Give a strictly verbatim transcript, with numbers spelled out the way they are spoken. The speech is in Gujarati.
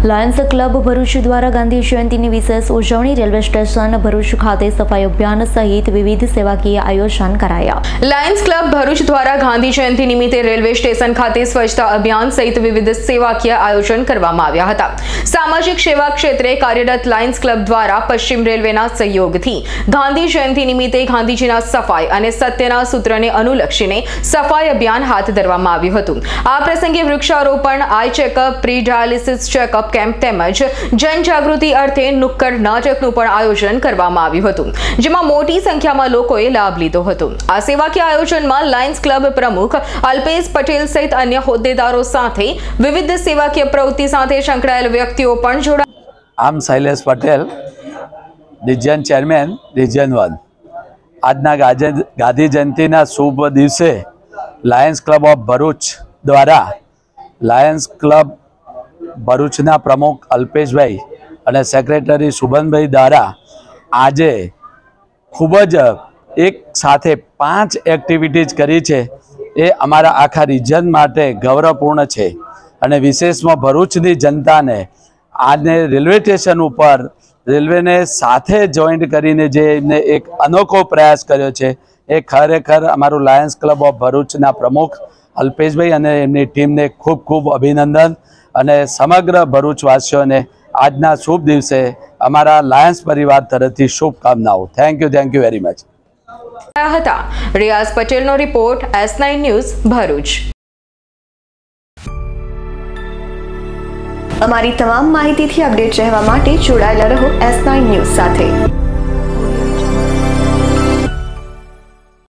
લાયન્સ ક્લબ ભરૂચ દ્વારા ગાંધી જયંતિની વિશેષ ઉજવણી રેલવે સ્ટેશન ભરૂચ ખાતે સફાઈ અભિયાન સહિત વિવિધ સેવાકીય આયોજન કરાયા। લાયન્સ ક્લબ ભરૂચ દ્વારા ગાંધી જયંતિ નિમિત્તે રેલવે સ્ટેશન ખાતે સ્વચ્છતા અભિયાન સહિત વિવિધ સેવાકીય આયોજન કરવામાં આવ્યા હતા। સામાજિક સેવા ક્ષેત્રે કાર્યરત લાયન્સ ક્લબ દ્વારા પશ્ચિમ રેલવેના સહયોગથી ગાંધી જયંતિ નિમિત્તે ગાંધીજીના સફાઈ અને સત્યના સૂત્રને અનુલક્ષીને સફાઈ અભિયાન હાથ ધરવામાં આવ્યું હતું। આ પ્રસંગે વૃક્ષારોપણ, eye checkup, pre dialysis checkup camp તેમજ જનજાગૃતિ અર્થે નુક્કડ નાટકનું પણ આયોજન કરવામાં આવ્યું હતું, જેમાં મોટી સંખ્યામાં લોકોએ લાભ લીધો હતો। આ સેવાકીય આયોજનમાં લાયન્સ ક્લબ પ્રમુખ અલ્પેશ પટેલ સહિત અન્ય હોદ્દેદારો સાથે વિવિધ સેવાકીય પ્રવૃત્તિ સાથે સંકળાયેલ વ્યક્તિઓ પણ જોડાયા। આમ Shailesh Patel, region chairman, region one. આજના ગાંધી જયંતિના શુભ દિવસે લાયન્સ ક્લબ ઓફ ભરૂચ દ્વારા લાયન્સ ક્લબ ભરૂચના પ્રમુખ અલ્પેશભાઈ અને સેક્રેટરી શુભનભાઈ દ્વારા આજે ખૂબ જ એક સાથે પાંચ એક્ટિવિટીઝ કરી છે। એ અમારા આખા રિજન માટે ગૌરવપૂર્ણ છે અને વિશેષમાં ભરૂચની જનતાને આજે રેલવે સ્ટેશન ઉપર રેલવેને સાથે જોઈન્ટ કરીને જે એમને એક અનોખો પ્રયાસ કર્યો છે એ ખરેખર અમારું લાયન્સ ક્લબ ઓફ ભરૂચના પ્રમુખ અલ્પેશભાઈ અને એમની ટીમને ખૂબ ખૂબ અભિનંદન અને સમગ્ર ભરૂચવાસીઓને આજના શુભ દિવસે અમારા લાયન્સ પરિવાર તરફથી શુભકામનાઓ। Thank you thank you very much. હતા રિયાઝ પટેલનો રિપોર્ટ, એસ નાઇન ન્યૂઝ ભરૂચ। અમારી તમામ માહિતીથી અપડેટ રહેવા માટે જોડાયેલા રહો એસ નાઇન ન્યૂઝ સાથે।